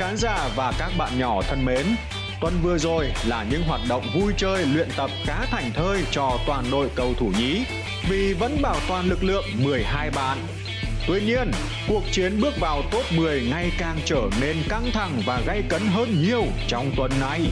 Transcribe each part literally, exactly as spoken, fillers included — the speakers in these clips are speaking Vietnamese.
khán giả và các bạn nhỏ thân mến, tuần vừa rồi là những hoạt động vui chơi luyện tập khá thành thơi cho toàn đội cầu thủ nhí vì vẫn bảo toàn lực lượng mười hai bạn. Tuy nhiên, cuộc chiến bước vào top mười ngày càng trở nên căng thẳng và gay cấn hơn nhiều trong tuần này.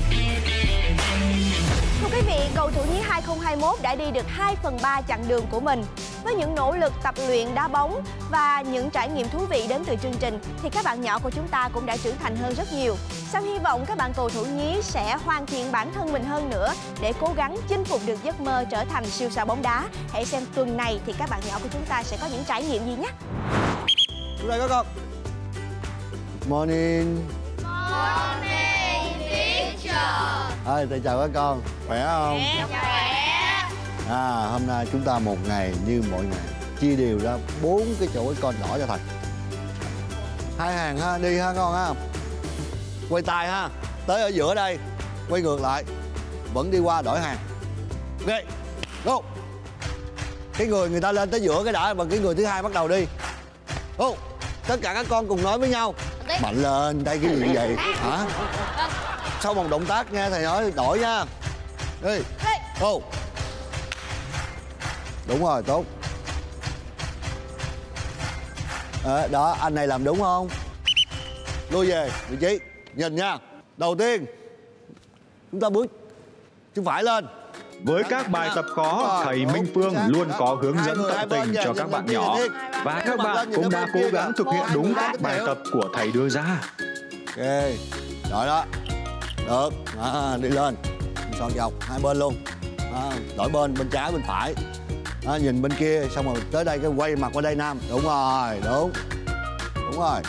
Thưa quý vị, cầu thủ nhí hai không hai mốt đã đi được hai phần ba chặng đường của mình. Với những nỗ lực tập luyện đá bóng và những trải nghiệm thú vị đến từ chương trình thì các bạn nhỏ của chúng ta cũng đã trưởng thành hơn rất nhiều. Sam hy vọng các bạn cầu thủ nhí sẽ hoàn thiện bản thân mình hơn nữa để cố gắng chinh phục được giấc mơ trở thành siêu sao bóng đá. Hãy xem tuần này thì các bạn nhỏ của chúng ta sẽ có những trải nghiệm gì nhé. Xuống đây các con. Morning. Morning, teacher. À, thầy chào các con. Khỏe không? Khỏe. À, hôm nay chúng ta một ngày như mọi ngày chia đều ra bốn cái chỗ cái con đỏ cho thầy. Hai hàng ha, đi ha con ha. Quay tay ha, tới ở giữa đây, quay ngược lại, vẫn đi qua đổi hàng. Ok, go. Cái người người ta lên tới giữa cái đã, và cái người thứ hai bắt đầu đi. Go. Tất cả các con cùng nói với nhau. Mạnh lên, đây cái gì vậy? Hả? Sau một động tác nghe thầy nói đổi nha. Đi. Go. Đúng rồi, tốt. À, đó, anh này làm đúng không? Lui về vị trí, nhìn nha. Đầu tiên chúng ta bước chân phải lên. Với các bài tập khó, thầy Minh Phương luôn có hướng dẫn tận tình cho các bạn nhỏ. Và các bạn cũng đã cố gắng thực hiện đúng các bài tập của thầy đưa ra. Ok, rồi đó. Được, à, đi lên. Son dọc, hai bên luôn. À, đổi bên, bên trái, bên phải. À, nhìn bên kia, xong rồi tới đây cái quay mặt qua đây Nam. Đúng rồi, đúng. Đúng rồi.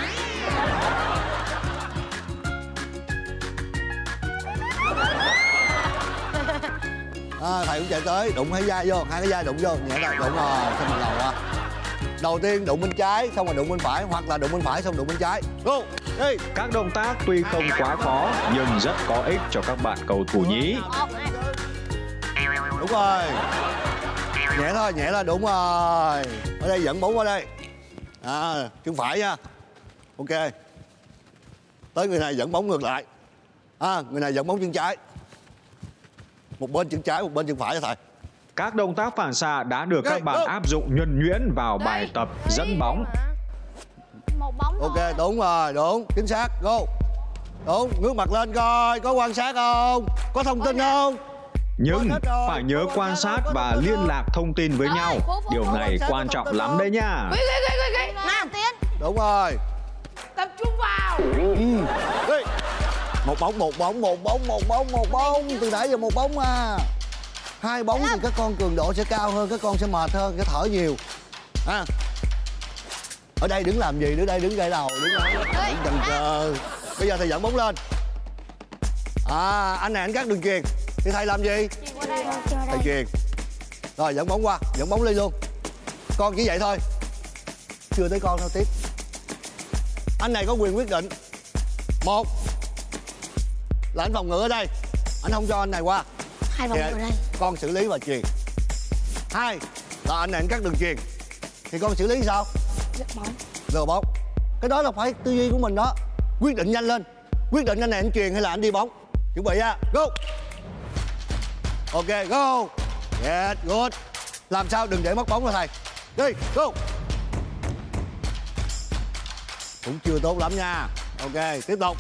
À, thầy cũng chạy tới, đụng hai vai vô, hai cái vai đụng vô, nhẹ rồi, đúng rồi, xong rồi đầu qua. Đầu tiên đụng bên trái, xong rồi đụng bên phải, hoặc là đụng bên phải, xong đụng bên trái. Go, đi. Các động tác tuy không quá khó, nhưng rất có ích cho các bạn cầu thủ nhí. Đúng rồi. Nhẹ thôi, nhẹ là đúng rồi. Ở đây dẫn bóng qua đây. À, chân phải nha. Ok. Tới người này dẫn bóng ngược lại. À, người này dẫn bóng chân trái. Một bên chân trái, một bên chân phải cho thầy. Các động tác phản xạ đã được các bạn áp dụng nhuần nhuyễn vào bài tập dẫn bóng. Một bóng thôi. Ok, đúng rồi, đúng, chính xác, go. Đúng, ngước mặt lên coi, có quan sát không? Có thông tin không? Nhưng phải nhớ quan sát và liên lạc thông tin với nhau. Điều này quan trọng lắm đấy nha. Nam Tiến. Đúng rồi. Tập trung vào. Ừ. Đi. Một bóng, một bóng, một bóng, một bóng, một bóng. Từ nãy giờ một bóng mà. Hai bóng thì các con cường độ sẽ cao hơn, các con sẽ mệt hơn, sẽ thở nhiều. À. Ở đây đứng làm gì? Đứng đây đứng gãy đầu, đứng đó, đứng chần chờ. Bây giờ thầy dẫn bóng lên. À, anh này anh cắt đường chuyền. Thì thầy làm gì? Thầy chuyền. Rồi dẫn bóng qua, dẫn bóng lên luôn. Con chỉ vậy thôi. Chưa tới con đâu, tiếp. Anh này có quyền quyết định. Một là anh phòng ngự ở đây, anh không cho anh này qua. Hai vòng ở đây. Con xử lý và chuyền. Hai là anh này anh cắt đường chuyền. Thì con xử lý sao? Lượt bóng. Lừa bóng. Cái đó là phải tư duy của mình đó. Quyết định nhanh lên. Quyết định anh này anh chuyền hay là anh đi bóng. Chuẩn bị nha. Go. Ok, go. Yes, good. Làm sao đừng để mất bóng rồi thầy. Đi, go. Cũng chưa tốt lắm nha. Ok, tiếp tục.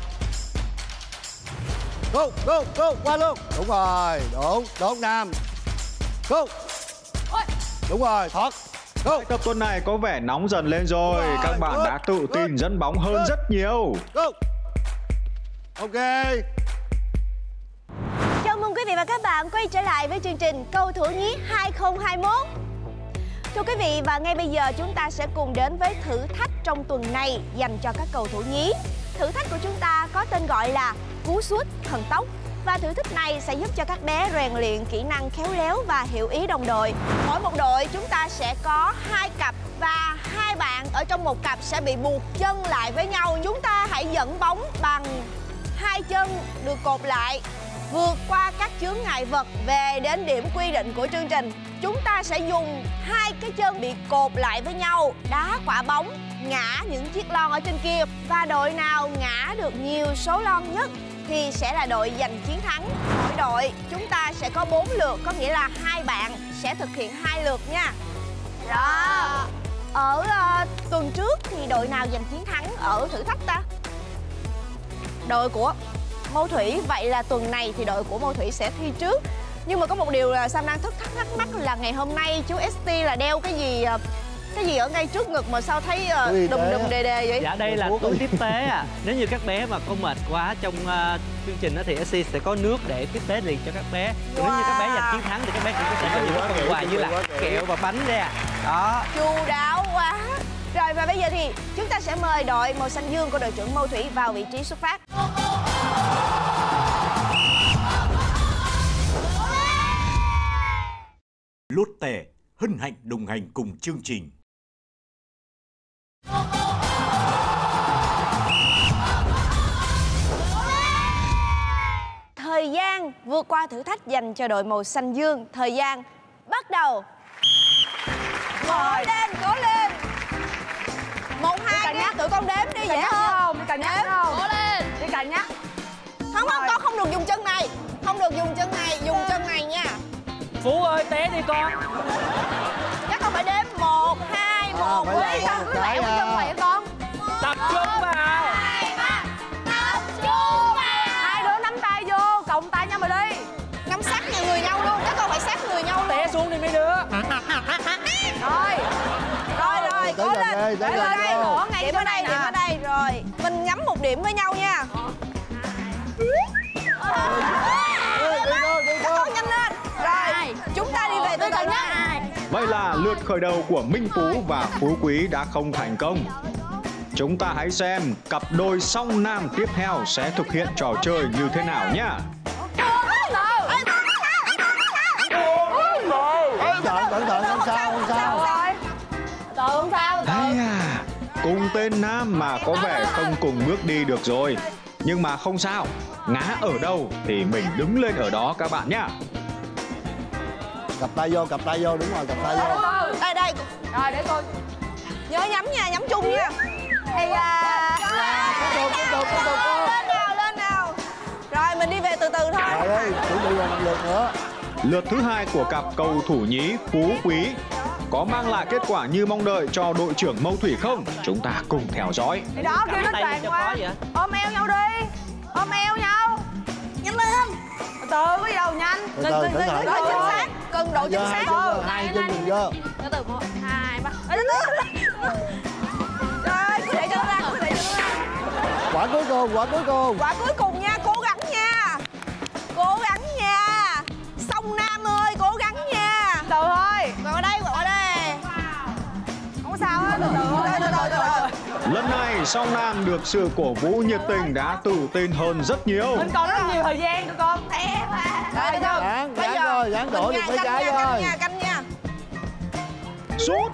Go, go, go, qua luôn. Đúng rồi, đúng, đúng Nam. Go. Đúng rồi, thoát. Go. Tập tuần này có vẻ nóng dần lên rồi. Rồi, Các bạn good, đã tự tin good, dẫn bóng hơn good. rất nhiều. Go. Ok. Chào mừng quý vị và các bạn quay trở lại với chương trình Cầu thủ nhí hai không hai mốt. Thưa quý vị, và ngay bây giờ chúng ta sẽ cùng đến với thử thách trong tuần này dành cho các cầu thủ nhí. Thử thách của chúng ta có tên gọi là cú sút thần tốc. Và thử thách này sẽ giúp cho các bé rèn luyện kỹ năng khéo léo và hiểu ý đồng đội. Mỗi một đội chúng ta sẽ có hai cặp và hai bạn ở trong một cặp sẽ bị buộc chân lại với nhau. Chúng ta hãy dẫn bóng bằng hai chân được cột lại. vượt qua các chướng ngại vật về đến điểm quy định của chương trình. Chúng ta sẽ dùng hai cái chân bị cột lại với nhau, đá quả bóng, ngã những chiếc lon ở trên kia. Và đội nào ngã được nhiều số lon nhất thì sẽ là đội giành chiến thắng. Mỗi đội chúng ta sẽ có bốn lượt, có nghĩa là hai bạn sẽ thực hiện hai lượt nha. Đó. Ở uh, tuần trước thì đội nào giành chiến thắng ở thử thách ta? Đội của Mâu Thủy. Vậy là tuần này thì đội của Mâu Thủy sẽ thi trước. Nhưng mà có một điều là Sam đang thắc thắc mắc là ngày hôm nay chú ét tê là đeo cái gì cái gì ở ngay trước ngực mà sao thấy uh, đùm đùm đề đề vậy? Dạ đây là túi tiếp tế à. Nếu như các bé mà có mệt quá trong uh, chương trình đó thì ét tê sẽ có nước để tiếp tế liền cho các bé. Wow. Nếu như các bé giành chiến thắng thì các bé cũng có thể có những phần quà như là kẹo và bánh ra. Đó. Chu đáo quá. Rồi và bây giờ thì chúng ta sẽ mời đội màu xanh dương của đội trưởng Mâu Thủy vào vị trí xuất phát. Lotte hân hạnh đồng hành cùng chương trình. Thời gian vượt qua thử thách dành cho đội màu xanh dương. Thời gian bắt đầu. Cố lên, cố lên. Một, hai đi, tụi con đếm đi, dễ không? Đi cạnh nhắc không? Cố lên. Đi cạnh nhắc. Không, không, con không được dùng chân này. Không được dùng chân này, dùng chân này nha. Phú ơi, té đi con. Chắc con phải đếm một, hai, một. Phải là một cái à. Con. Tập trung vào. Hai, ba. Tập trung vào. Hai đứa nắm tay vô, cộng tay nhau mà đi. Nắm sát nhà người nhau luôn, các con phải sát người nhau luôn. Té xuống đi mấy đứa. Rồi. Rồi rồi, cố lên. Để lên đây, ổ ngay điểm chỗ ở đây, này điểm nè. ở đây rồi. Mình nhắm một điểm với nhau nha. Các con nhanh lên. Rồi, chúng ta đi về từ từ nhé. Vậy là lượt khởi đầu của Minh Phú và Phú Quý đã không thành công. Chúng ta hãy xem cặp đôi song nam tiếp theo sẽ thực hiện trò chơi như thế nào nhé. Cẩn thận, không sao, không sao. Tự không sao. Ây à, cùng tên nam mà có vẻ không cùng bước đi được rồi. Nhưng mà không sao, ngã ở đâu thì mình đứng lên ở đó các bạn nhé. Cặp tay vô, cặp tay vô, đúng rồi, cặp tay vô. Đây đây. Rồi để cô. Nhớ nhắm nha, nhắm chung nha. Ây da. Tiếp tục, tiếp tục, tiếp tục. Lên nào, lên nào. Rồi mình đi về từ từ thôi. Rồi đi, chuẩn bị vào một lượt nữa. Lượt thứ hai của cặp cầu thủ nhí Phú Quý có mang lại kết quả như mong đợi cho đội trưởng Mâu Thủy không? Chúng ta cùng theo dõi. Thì đó kêu nó tràn qua. Ôm eo nhau đi. Ôm eo nhau. Nhanh lên. Từ từ cái gì đâu nhanh. Từ từ, cẩn thận. Độ chính xác, cần độ chính xác. Vô, hai chân mình vô. Từ từ một, hai, ba. Rồi, cứ để cho nó ra, cứ để cho nó ra. Quả cuối cùng, quả cuối cùng. Quả cuối cùng nha, cố gắng nha. Cố gắng nha. Song Nam ơi, cố gắng nha. Từ thôi. Còn ở đây, còn ở đây. Không có sao hết, từ từ thôi. Từ từ, từ từ. Lần này song nam được sự cổ vũ nhiệt tình đã tự tin hơn rất nhiều. Mình còn rất nhiều thời gian tụi con. Rồi, được chưa? Gán, Bây gán giờ rồi, gán đổ được mấy cái nha, rồi. canh nha, canh nha. Sút.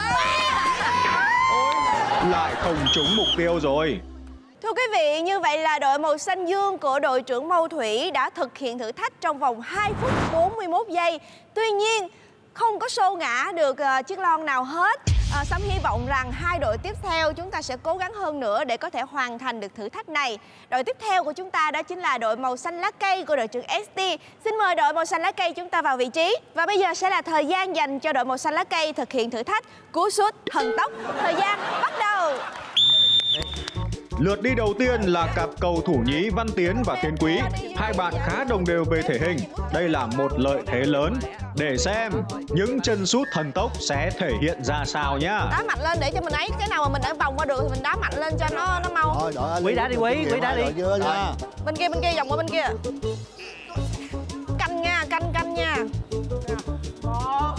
Lại không trúng mục tiêu rồi. Thưa quý vị, như vậy là đội màu xanh dương của đội trưởng Mâu Thủy đã thực hiện thử thách trong vòng hai phút bốn mươi mốt giây. Tuy nhiên, không có xô ngã được uh, chiếc lon nào hết. Uh, Sắm hy vọng rằng hai đội tiếp theo chúng ta sẽ cố gắng hơn nữa để có thể hoàn thành được thử thách này. Đội tiếp theo của chúng ta đó chính là đội màu xanh lá cây của đội trưởng ét tê. Xin mời đội màu xanh lá cây chúng ta vào vị trí. Và bây giờ sẽ là thời gian dành cho đội màu xanh lá cây thực hiện thử thách cú sút thần tốc. Thời gian bắt đầu. Lượt đi đầu tiên là cặp cầu thủ nhí Văn Tiến và Thiên Quý. Hai bạn khá đồng đều về thể hình. Đây là một lợi thế lớn. Để xem những chân sút thần tốc sẽ thể hiện ra sao nhá. Đá mạnh lên để cho mình ấy. Cái nào mà mình đã vòng qua được thì mình đá mạnh lên cho nó nó mau. Rồi, đội Quý đá đi, Quý, Quý đá đi. Chưa nha. Bên kia, bên kia, vòng qua bên kia. Canh nha, canh, canh nha. Một,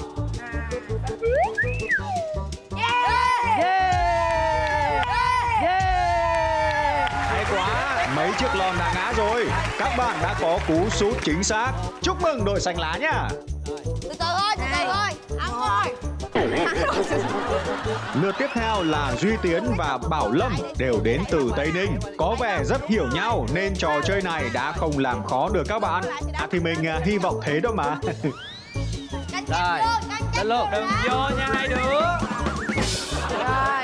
Hay quá, mấy chiếc lon đã ngã rồi. Các bạn đã có cú sút chính xác. Chúc mừng đội xanh lá nhá. từ từ thôi, từ từ thôi. Ăn thôi. Lượt tiếp theo là Duy Tiến và Bảo Lâm đều đến từ Tây Ninh. Có vẻ rất hiểu nhau nên trò chơi này đã không làm khó được các bạn. À thì mình uh, hy vọng thế đó mà. Rồi, lên luôn, đừng vô nha hai đứa. Rồi.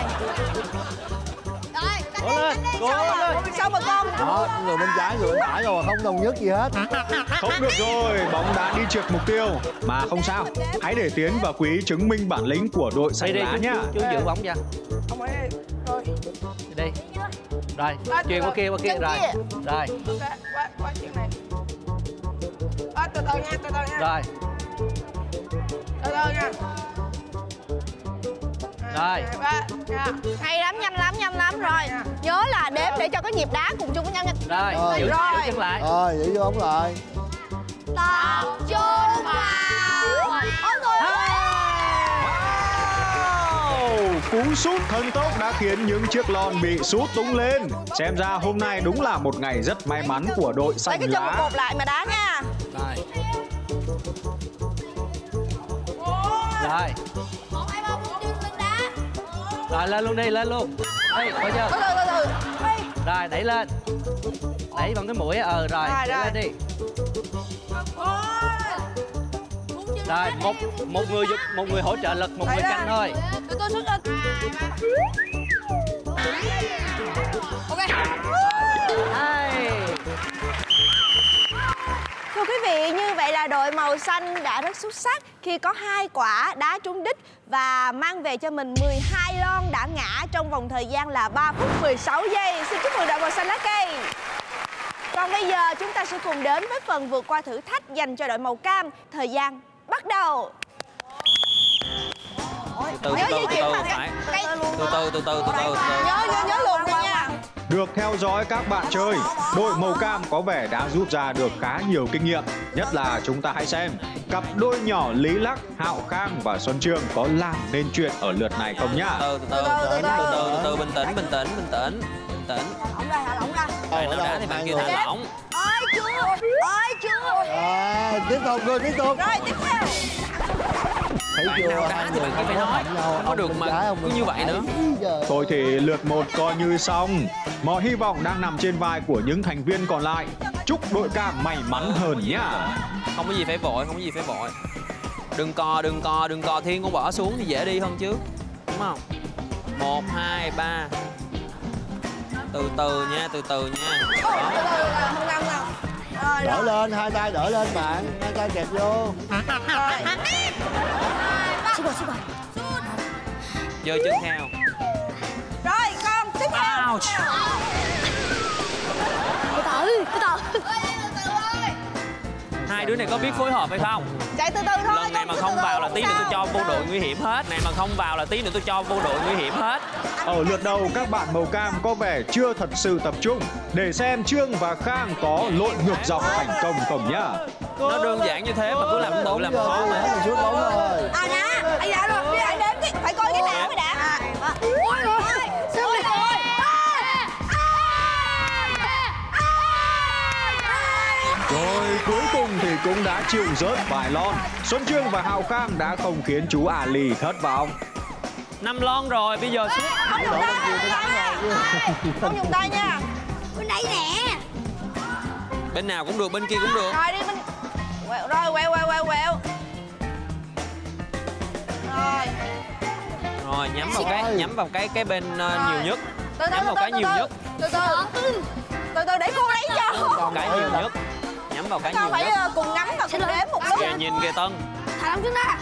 Cố lên, cố lên. Sao mà con? Đó, người bên trái, người bên phải rồi, không đồng nhất gì hết. Không được rồi, bóng đã đi trượt mục tiêu. Mà không sao, hãy để Tiến và Quý chứng minh bản lĩnh của đội xanh Đi lá đi, nhá. chú, chú giữ bóng cho. Ông ấy rồi. Đi đi. Rồi, chuyền qua kia, qua kia, rồi. Rồi. Qua, qua, qua chuyện này. À, từ từ nha, từ từ nha. Rồi. Từ từ nha. Rồi. Ba, nha. Hay lắm, nhanh lắm, nhanh lắm rồi. Nhớ là đếm để cho có nhịp đá cùng chung với nhau nha. Rồi, Rồi. giữ, Rồi. giữ chân lại. Rồi, giữ vô bóng lại. Tập trung vào. Ôi trời ơi. Wow, cú sút thần tốc đã khiến những chiếc lon bị sút tung lên. Xem ra hôm nay đúng là một ngày rất may mắn của đội Lấy xanh cái chân một lá. cột lại mà đá nha. Rồi. Rồi. Rồi lên luôn đi, lên luôn. Ê, coi chưa? Từ từ từ từ. Rồi, đẩy lên. Đẩy bằng cái mũi, ờ rồi, Rồi, đẩy rồi. lên đi. Rồi, một một người giúp, một người hỗ trợ lực, một người canh thôi. Tôi tôi xuất lên. Ok. Hai. Thưa quý vị, như vậy là đội màu xanh đã rất xuất sắc khi có hai quả đá trúng đích và mang về cho mình mười hai lon đã ngã trong vòng thời gian là ba phút mười sáu giây. Xin chúc mừng đội màu xanh lá cây. Còn bây giờ chúng ta sẽ cùng đến với phần vượt qua thử thách dành cho đội màu cam. Thời gian bắt đầu. Từ từ, Nhớ từ di từ, chuyển từ, bằng phải. cái- Từ từ, từ từ, từ từ, từ từ. Nhớ nhớ nhớ luồn đi nha. Được theo dõi các bạn chơi, đội màu cam có vẻ đã rút ra được khá nhiều kinh nghiệm. Nhất là chúng ta hãy xem, cặp đôi nhỏ Lý Lắc, Hạo Khang và Xuân Trương có làm nên chuyện ở lượt này không nhá? Từ từ, từ từ, từ từ, từ từ, bình tĩnh, bình tĩnh, bình tĩnh, bình tĩnh. Lỏng ra, lỏng ra. Bạn nào đá thì bạn kia thả lỏng. Ôi chưa, ôi chưa. À, tiếp tục rồi, tiếp tục. Rồi tiếp theo. Thấy Bạn chưa? nào đá thì bạn kia phải nói. Không có được mà cứ như vậy nữa. Thôi thì lượt một coi như xong. Mọi hy vọng đang nằm trên vai của những thành viên còn lại. Chúc đội cam may mắn hơn nhá. Không có gì phải vội, không có gì phải vội. Đừng co, đừng co, đừng co, Thiên con bỏ xuống thì dễ đi hơn chứ. Đúng không? Một, hai, ba. Từ từ nha, từ từ nha. Đó. Từ từ là không ngâm nào. Rồi Đỡ rồi. lên, hai tay đỡ lên bạn. Hai tay kẹp vô. Rồi. Xuống rồi, xuống rồi. Giơ chân theo. Rồi con tiếp theo. Ouch. Từ từ, từ từ. Hai đứa này có biết phối hợp hay không? Chạy từ từ thôi. Lần này con mà cứ không từ từ, vào là không tí nữa tôi sao. cho vô đội nguy hiểm hết. Này mà không vào là tí nữa tôi cho vô đội nguy hiểm hết. Ở lượt đầu các bạn màu cam có vẻ chưa thật sự tập trung. Để xem Trương và Khang có lội ngược dòng thành công không nhá. Nó đơn giản như thế mà cứ làm tự làm khó mà. Mình xuống bóng rồi. À nè, bây giờ rồi, bây giờ đếm cái, phải coi cái nào mới đã. À, à. Ôi rồi, sao rồi? Rồi cuối cùng thì cũng đã chịu rớt vài lon. Xuân Trương và Hạo Khang đã không khiến chú Ali thất vọng. Năm lon rồi, bây giờ xuống. Không dùng tay, không dùng tay nha. Bên đây nè. Bên nào cũng được, bên kia cũng được. Rồi đi bên. Quẹo rồi, quẹo quẹo quẹo quẹo. Rồi. Rồi, nhắm vào cái nhắm vào cái cái bên uh, nhiều nhất. Từ từ, Nhắm vào từ cái từ, nhiều từ. nhất. Từ từ. Từ từ để cô lấy cho. Cái nhiều nhất. Nhắm vào cái Sao nhiều phải nhất. ờ, cùng ngắm và cùng đếm một lúc. Kìa, nhìn kìa Tân. Thả lắm trước ra.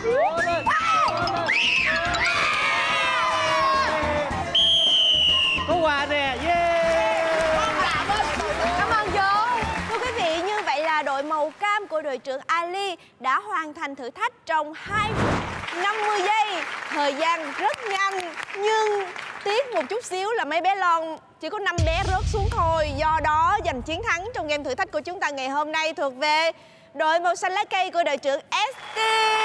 Có quà nè, yeah! Cảm ơn chú. Thưa quý vị, như vậy là đội màu cam của đội trưởng Ali đã hoàn thành thử thách trong hai phút năm mươi giây. Thời gian rất nhanh, nhưng tiếc một chút xíu là mấy bé lon chỉ có năm bé rớt xuống thôi. Do đó, giành chiến thắng trong game thử thách của chúng ta ngày hôm nay thuộc về đội màu xanh lá cây của đội trưởng ét tê.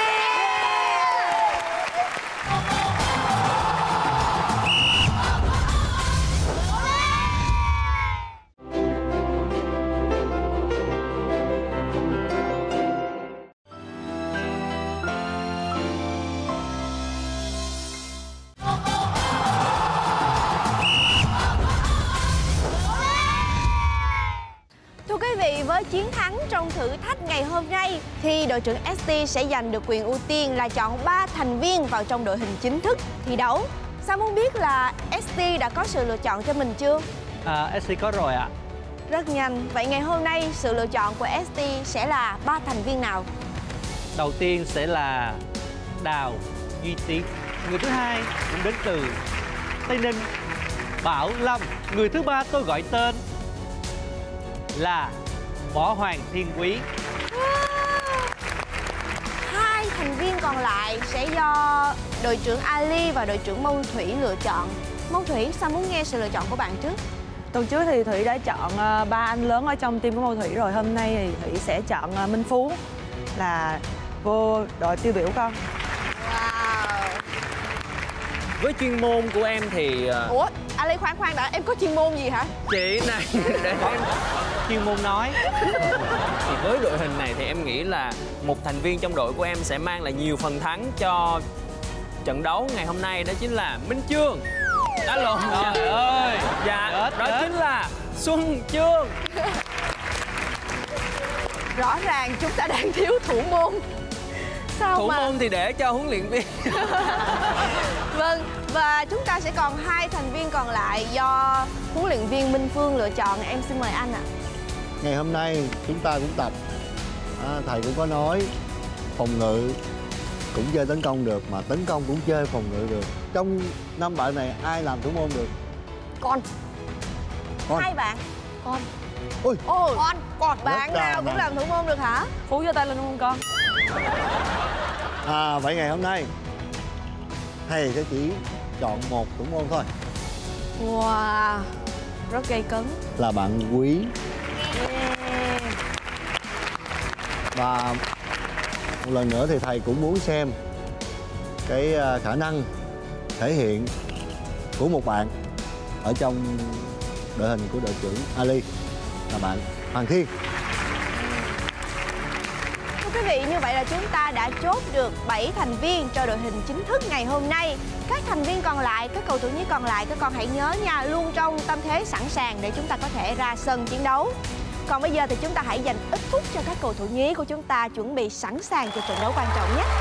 với chiến thắng trong thử thách ngày hôm nay thì đội trưởng ét tê sẽ giành được quyền ưu tiên là chọn ba thành viên vào trong đội hình chính thức thi đấu. Sao muốn biết là ét tê đã có sự lựa chọn cho mình chưa? À, ét tê có rồi ạ. Rất nhanh. Vậy ngày hôm nay sự lựa chọn của ét tê sẽ là ba thành viên nào? Đầu tiên sẽ là Đào Duy Tiến. Người thứ hai cũng đến từ Tây Ninh, Bảo Lâm. Người thứ ba tôi gọi tên là Võ Hoàng Thiên Quý. Hai thành viên còn lại sẽ do đội trưởng Ali và đội trưởng Mông Thủy lựa chọn. Mông Thủy, sao muốn nghe sự lựa chọn của bạn trước? Tuần trước thì Thủy đã chọn ba anh lớn ở trong team của Mâu Thủy rồi. Hôm nay thì Thủy sẽ chọn Minh Phú là vô đội tiêu biểu con. Wow. Với chuyên môn của em thì... Ủa, Ali khoan khoan đã, em có chuyên môn gì hả? Chị này, để em... Chuyên môn nói. Thì với đội hình này thì em nghĩ là một thành viên trong đội của em sẽ mang lại nhiều phần thắng cho trận đấu ngày hôm nay, đó chính là Minh Chương. Đã lộn trời ơi. Dạ, chết, đó chết. Chính là Xuân Chương. Rõ ràng chúng ta đang thiếu thủ môn. Sao thủ mà... môn thì để cho huấn luyện viên. Vâng, và chúng ta sẽ còn hai thành viên còn lại do huấn luyện viên Minh Phương lựa chọn. Em xin mời anh ạ. Ngày hôm nay chúng ta cũng tập, à, thầy cũng có nói phòng ngự cũng chơi tấn công được, mà tấn công cũng chơi phòng ngự được. Trong năm bạn này ai làm thủ môn được? Con. Con. Hai bạn. Con. Ôi. Ôi. Con. Con. Bạn Rất nào cũng mà. làm thủ môn được hả? Phú cho tay lên luôn con. À, vậy ngày hôm nay thầy sẽ chỉ chọn một thủ môn thôi. Wow, rất gây cấn. Là bạn Quý. Yeah. Và một lần nữa thì thầy cũng muốn xem cái khả năng thể hiện của một bạn ở trong đội hình của đội trưởng Ali, là bạn Hoàng Thiên. Thưa quý vị, như vậy là chúng ta đã chốt được bảy thành viên cho đội hình chính thức ngày hôm nay. Các thành viên còn lại, các cầu thủ nhí còn lại, các con hãy nhớ nha, luôn trong tâm thế sẵn sàng để chúng ta có thể ra sân chiến đấu. Còn bây giờ thì chúng ta hãy dành ít phút cho các cầu thủ nhí của chúng ta chuẩn bị sẵn sàng cho trận đấu quan trọng nhé.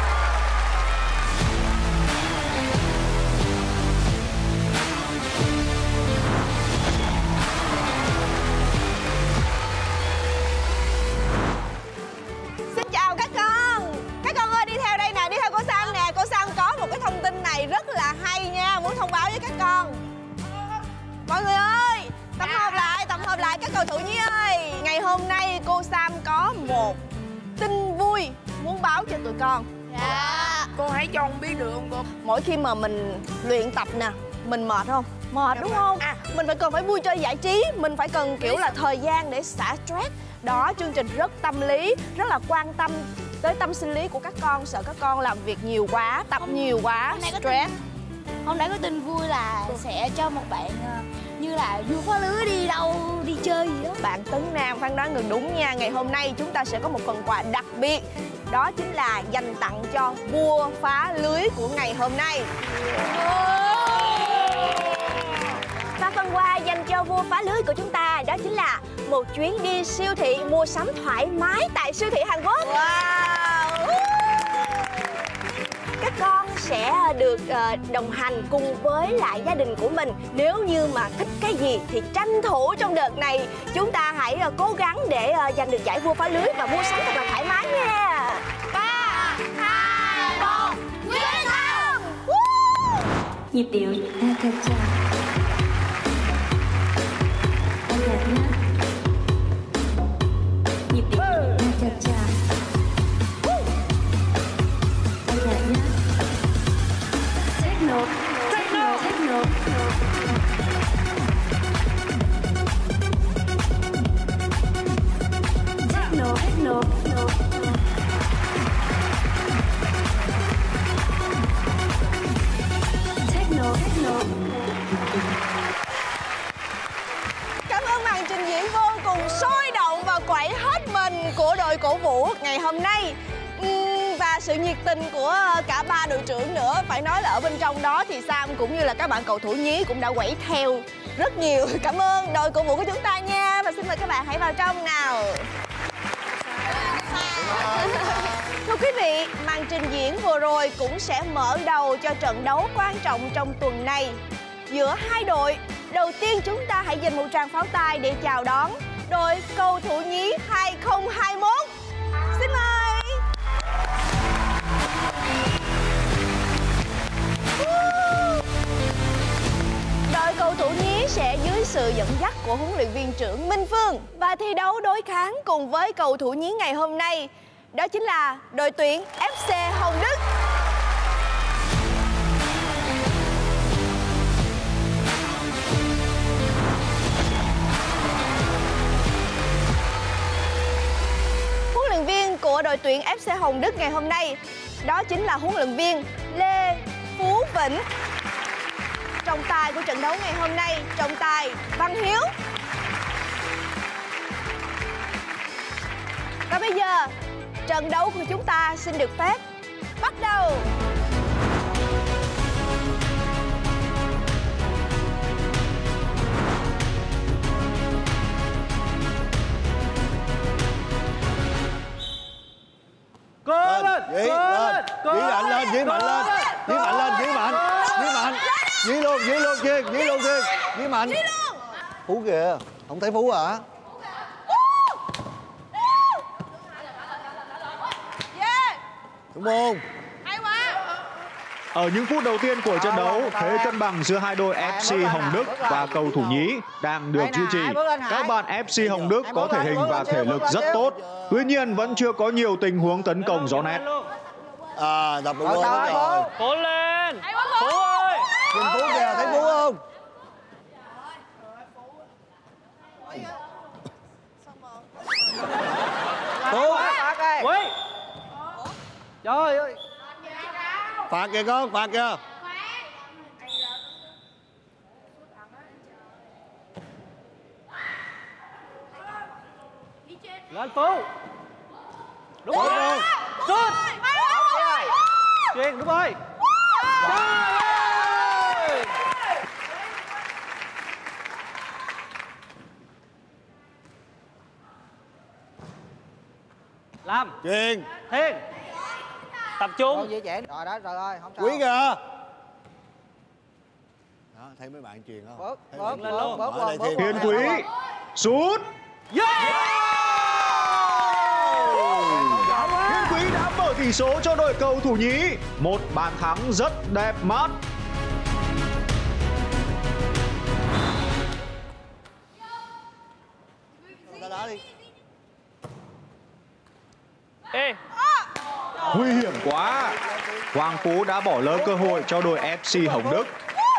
Xin chào các con. Các con ơi, đi theo đây nè, đi theo cô Sam nè. Cô Sam có một cái thông tin này rất là hay nha, muốn thông báo với các con. Mọi người ơi, tập hợp lại, tập hợp lại các cầu thủ nhí ơi. Ngày hôm nay cô Sam có một tin vui muốn báo cho tụi con. Dạ. Cô hãy cho con biết được không cô? Mỗi khi mà mình luyện tập nè, mình mệt không? Mệt đúng không? À, mình phải cần phải vui chơi giải trí, mình phải cần kiểu là thời gian để xả stress. Đó, chương trình rất tâm lý, rất là quan tâm tới tâm sinh lý của các con, sợ các con làm việc nhiều quá, tập nhiều quá, stress. Hôm nay có tin vui là sẽ cho một bạn như là vua phá lưới đi đâu đi chơi gì đó. Bạn Tấn Nam phán đoán gần đúng nha. Ngày hôm nay chúng ta sẽ có một phần quà đặc biệt, đó chính là dành tặng cho vua phá lưới của ngày hôm nay. Và phần quà dành cho vua phá lưới của chúng ta đó chính là một chuyến đi siêu thị mua sắm thoải mái tại siêu thị Hàn Quốc. Wow. Các con sẽ được đồng hành cùng với lại gia đình của mình. Nếu như mà thích cái gì thì tranh thủ trong đợt này chúng ta hãy cố gắng để giành được giải vua phá lưới và mua sắm thật là thoải mái nha. Ba, hai, một, quyết thắng! Nhịp điệu cha-cha-cha. Âm nhạc nhé. Nhịp điệu cha-cha-cha. Âm nhạc nhé. Techno, techno, techno. Techno, techno. Techno, techno. Cảm ơn màn trình diễn vô cùng sôi động và quẩy hết mình của đội cổ vũ ngày hôm nay. Uhm, và sự nhiệt tình của cả ba đội trưởng nữa. Phải nói là ở bên trong đó thì Sam cũng như là các bạn cầu thủ nhí cũng đã quẩy theo rất nhiều. Cảm ơn đội cổ vũ của chúng ta nha. Và xin mời các bạn hãy vào trong nào. Thưa quý vị, màn trình diễn vừa rồi cũng sẽ mở đầu cho trận đấu quan trọng trong tuần này giữa hai đội. Đầu tiên chúng ta hãy dành một tràng pháo tay để chào đón đội cầu thủ nhí hai không hai mốt. Xin mời. Đội cầu thủ nhí sẽ dưới sự dẫn dắt của huấn luyện viên trưởng Minh Phương và thi đấu đối kháng cùng với cầu thủ nhí ngày hôm nay. Đó chính là đội tuyển ép xê Hồng Đức. Huấn luyện viên của đội tuyển ép xê Hồng Đức ngày hôm nay đó chính là huấn luyện viên Lê Phú Vĩnh. Trọng tài của trận đấu ngày hôm nay, trọng tài Văn Hiếu. Và bây giờ, trận đấu của chúng ta xin được phép bắt đầu. Cố lên, Dí lên, dí mạnh lên, dí mạnh lên, dí mạnh lên, dí mạnh, dí mạnh, dí luôn, dí luôn Chuyên, dí luôn Chuyên, dí mạnh. Phú kìa, không thấy Phú hả? Đúng không? Ở những phút đầu tiên của trận đấu, thế cân bằng giữa hai đội ép xê Hồng Đức và cầu thủ nhí đang được duy trì. Các bạn ép xê Hồng Đức có thể hình và thể lực rất tốt, tuy nhiên vẫn chưa có nhiều tình huống tấn công rõ nét. À, đập được gol rồi. Cố lên. Phú ơi. Nhìn Phú kìa, thấy Phú không? Phú. Quý. Trời ơi. Phạt kìa con, phạt kìa. Lên Phú. Đúng rồi. Sút. Chuyên, đúng rồi. Làm. Chuyên. Thiên. Tập trung. Rồi đó, rồi rồi, không sao. Quý kìa. Đó, thấy mấy bạn truyền không? Bớt, Thấy bớt, bạn bớt, truyền bớt, không? Ở đây bớt, Thiên. Thiên Quý, sút. Thiên Quý đã mở tỷ số cho đội cầu thủ nhí. Một bàn thắng rất đẹp mắt. Ta đá đi. Ê. Nguy hiểm quá. Hoàng Phú đã bỏ lỡ cơ hội cho đội ép xê Hồng Đức.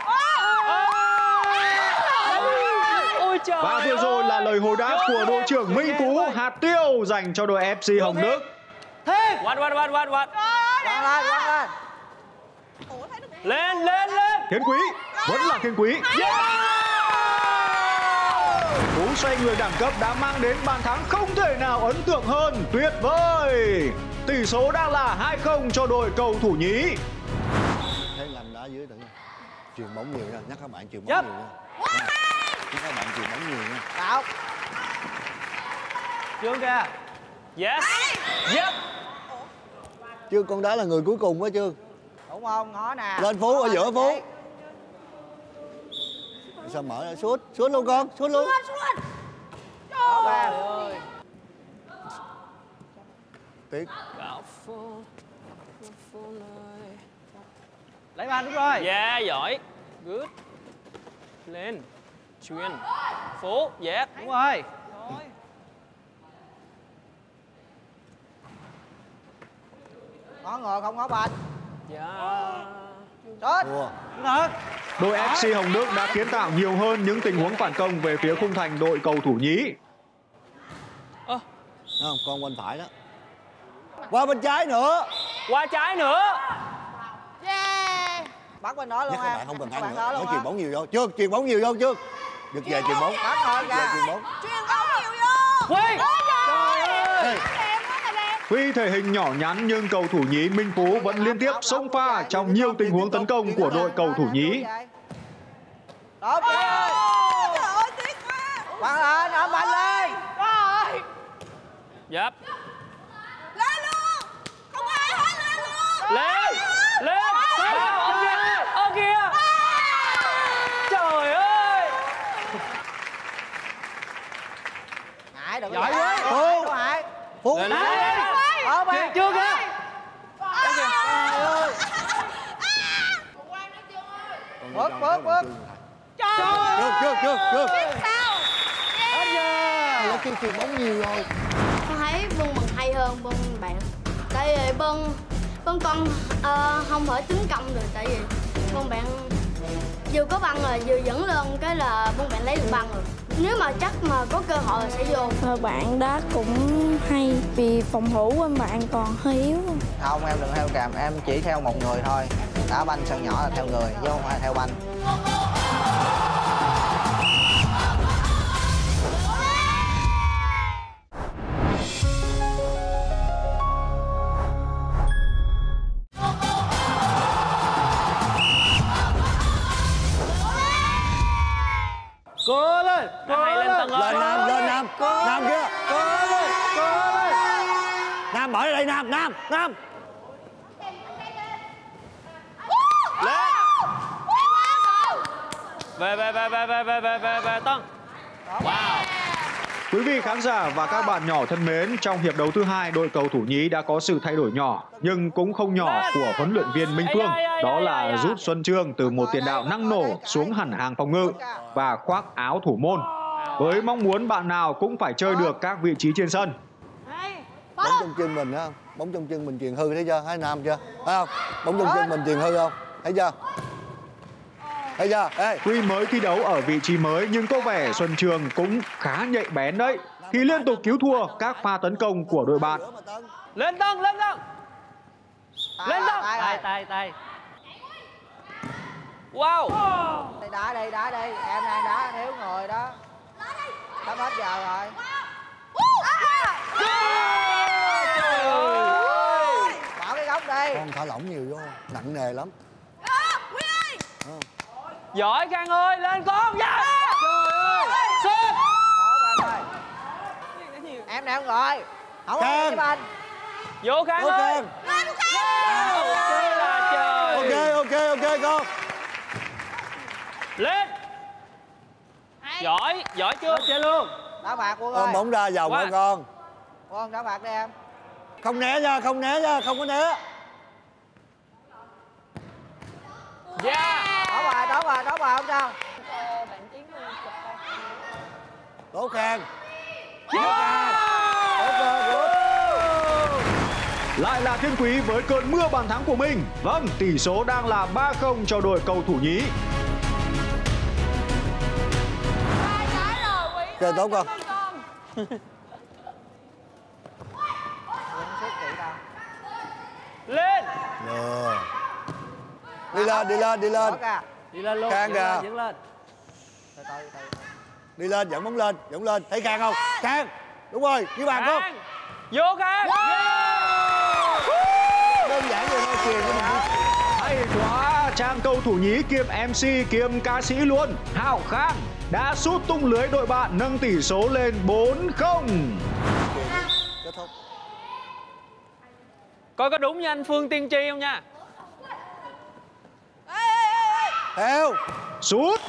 Ôi trời. Và vừa rồi là lời hồi đáp của đội trưởng Minh Phú, hạt tiêu dành cho đội ép xê Hồng Đức. Thiên. Quạt quạt quạt quạt quạt. Quăng lên, quăng lên. Lên lên lên. Thiên Quý, vẫn là Thiên Quý. Cú xoay người đẳng cấp đã mang đến bàn thắng không thể nào ấn tượng hơn. Tuyệt vời. Tỷ số đang là hai không cho đội cầu thủ nhí. Thấy làm đá dưới tự nhiên. Truyền bóng nhiều nha, nhắc các bạn truyền bóng Chấp. nhiều nha. Nhắc các bạn truyền bóng nhiều nha. Tạo. Trương kìa. Yes. Yep. Trương, con đá là người cuối cùng á Trương. Đúng không? Ngó nè. Lên Phú, ở giữa Phú. Sao mở ra, sút, sút luôn con, sút luôn. Trời ơi. Tiếc. Lấy bàn, đúng rồi. Yeah, giỏi. Good. Lên. Chuyên. Phú. Yes. Đúng rồi. Ngó ngồi không ngó bàn. Yeah. Sút. Thua. Đúng rồi. Đội ép xê Hồng Đức đã kiến tạo nhiều hơn những tình huống phản công về phía khung thành đội cầu thủ nhí. Ơ. Không, con bên phải đó. Qua bên trái nữa. Qua trái nữa. Yeah. Bắt bên đó luôn Nhắc các em. bạn không cần Các ăn bạn đó nữa. luôn Nói truyền hả? bóng nhiều vô. Chưa, truyền bóng nhiều vô chưa? Được về truyền bóng. Bắt thôi Về kìa. truyền bóng. Truyền bóng nhiều vô. Quy. Ê, Tuy thể hình nhỏ nhắn nhưng cầu thủ nhí Minh Phú vẫn liên tiếp xông pha trong nhiều tình huống tấn công của đội cầu thủ nhí. Tốt rồi. Trời ơi, tiếc quá. Quăng lên, ôm mạnh lên. Rồi. Yep. Lên. Lên! Lên! Vào! Ở kìa! Ở kìa! Trời ơi! Ngại đừng Giỏi quá. Phú. Phú. Lên lên! Ở Kìa, chưa kìa! Trời ơi. Bước, bước, bước. Chưa, chưa, chưa, chưa. Hết giờ. Nó kêu chuyền bóng nhiều rồi. Con thấy Bân mình hay hơn Bân bạn. Tại vì Bân Bân con uh, không phải tính công rồi. Tại vì Bân bạn vừa có băng rồi vừa dẫn lên cái là Bân bạn lấy được băng rồi. Nếu mà chắc mà có cơ hội là sẽ vô. Rồi bạn đó cũng hay vì phòng thủ của bạn còn hơi yếu. Không, em đừng theo kèm, em chỉ theo một người thôi. Đá banh sân nhỏ là theo người chứ không phải theo banh. Cố lên! Cố lên! Lên Tân ơi! Lên Nam, lên Nam. Nam kia. Cố lên! Cố lên! Nam bỏ đây Nam, Nam, Nam. Lên! Về về về về về về về về về Tân. Wow! Quý vị khán giả và các bạn nhỏ thân mến, trong hiệp đấu thứ hai, đội cầu thủ nhí đã có sự thay đổi nhỏ nhưng cũng không nhỏ của huấn luyện viên Minh Phương. Đó là rút Xuân Trương từ một tiền đạo năng nổ xuống hẳn hàng phòng ngự và khoác áo thủ môn, với mong muốn bạn nào cũng phải chơi được các vị trí trên sân. Bóng trong chân mình á, bóng trong chân mình truyền hư thấy chưa? Thấy Nam chưa? Thấy không? Bóng trong chân mình truyền hư không? Thấy chưa? Thấy chưa? Ê. Tuy mới thi đấu ở vị trí mới nhưng có vẻ Xuân Trường cũng khá nhạy bén đấy, khi liên tục cứu thua các pha tấn công của đội bạn. Lên Tân, lên Tân! Lên Tân! Tay, tay, tay. Wow! Đây đá đi, đá đi. Em đang đá thiếu người đó. Sắp hết giờ rồi. Trời ơi! Bỏ cái góc đi. Con thả lỏng nhiều vô, nặng nề lắm. Giỏi Khang ơi, lên con! Dạ! Trời ơi! Sút! Em ơi. Em nè rồi. Không có Khang. cái banh. Vô Khang Ok. ơi! Ôi là trời! Ok, ok, ok con. Lên! Giỏi, giỏi chưa? Chơi luôn! Đá bạc Quân ơi. Ôm bóng ra vòng Qua. hả con? Quân đá bạc đi em. Không né nha, không né nha, không có né. Yeah! Đá bạc, đá bạc, đá bạc không sao. Tốt Khang. Yeah! Lại là Thiên Quý với cơn mưa bàn thắng của mình. Vâng, tỷ số đang là ba không cho đội cầu thủ nhí. Chơi tốt con. Lên! Rồi. Đi lên, đi lên, đi lên. Đi lên luôn, Khang dẫn kìa. lên, dẫn lên. Đi lên, dẫn bóng lên, dẫn lên. Thấy Khang không? Khang. Đúng rồi, với bàn không? Khang! Vô Khang! Đơn giản vậy thôi, truyền cho mình. Hay quá, chàng cầu thủ nhí kiêm em xê kiêm ca sĩ luôn, Hào Khang đã sút tung lưới đội bạn, nâng tỷ số lên bốn không. Kết thúc. Coi có đúng như anh Phương tiên tri không nha? Theo. Sút.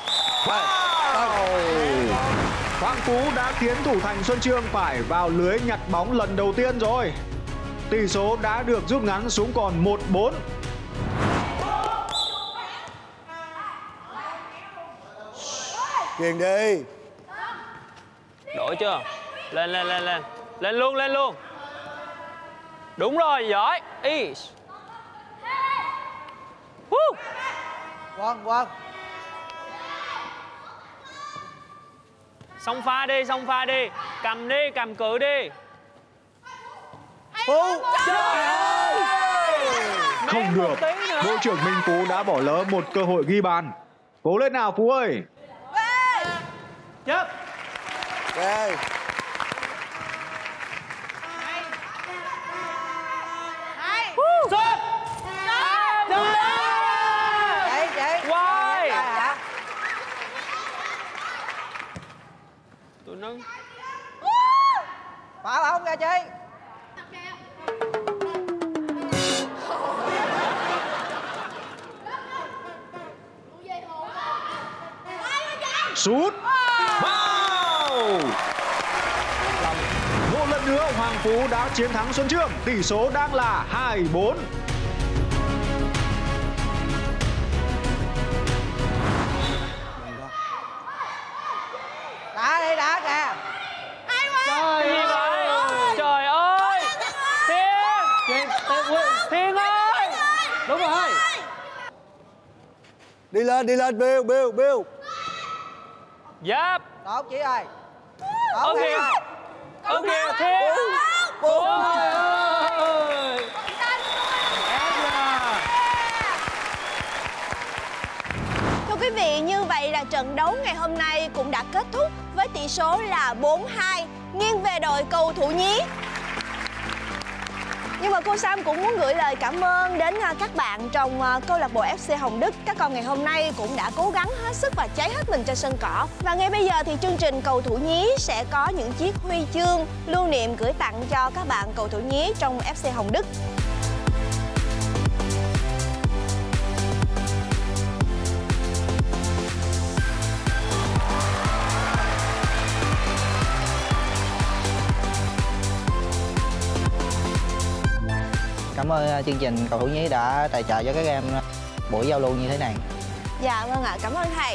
Wow. Quang Phú đã khiến thủ thành Xuân Trương phải vào lưới nhặt bóng lần đầu tiên rồi. Tỷ số đã được rút ngắn xuống còn một bốn. Truyền đi. Đổi chưa? Lên, lên, lên, lên. Lên luôn, lên luôn. Đúng rồi, giỏi. Ý. Woo. Quân, Quân. Xong pha đi, xong pha đi. Cầm đi, cầm cự đi. Phú. Trời ơi! Không được, đội trưởng Minh Phú đã bỏ lỡ một cơ hội ghi bàn. Cố lên nào Phú ơi. Chấp. Ok. Sút. Chị, chị. Quay. Hả? Tụi nó. Bỏ bóng ra chị. Sút. Wow. Một lần nữa Hoàng Phú đã chiến thắng Xuân Chương. Tỷ số đang là hai bốn. Đá đi, đá kìa. Trời ơi. Trời ơi. Thiên. Thiên ơi. Đúng rồi. Đi lên, đi lên, Bill, Bill, Bill. Giáp. Tốt chị ơi. Ok. Ok, Thiên. Trời ơi. Thưa quý vị, như vậy là trận đấu ngày hôm nay cũng đã kết thúc với tỷ số là bốn hai, nghiêng về đội cầu thủ nhí. Nhưng mà cô Sam cũng muốn gửi lời cảm ơn đến các bạn trong câu lạc bộ ép xê Hồng Đức. Các con ngày hôm nay cũng đã cố gắng hết sức và cháy hết mình trên sân cỏ. Và ngay bây giờ thì chương trình cầu thủ nhí sẽ có những chiếc huy chương lưu niệm gửi tặng cho các bạn cầu thủ nhí trong ép xê Hồng Đức. Cảm ơn chương trình cầu thủ nhí đã tài trợ cho các em buổi giao lưu như thế này. Dạ vâng ạ, cảm ơn thầy.